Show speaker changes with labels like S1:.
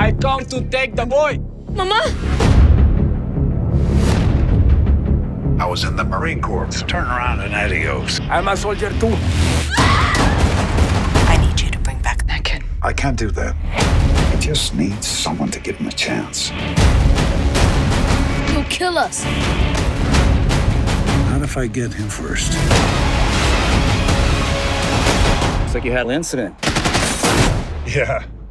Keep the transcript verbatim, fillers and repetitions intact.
S1: I come to take the boy.
S2: Mama?
S3: I was in the Marine Corps. Turn around and adios.
S1: I'm a soldier too.
S2: I need you to bring back that kid.
S3: I can't do that. I just need someone to give him a chance.
S2: He'll kill us.
S3: Not if I get him first.
S4: Looks like you had an incident.
S3: Yeah.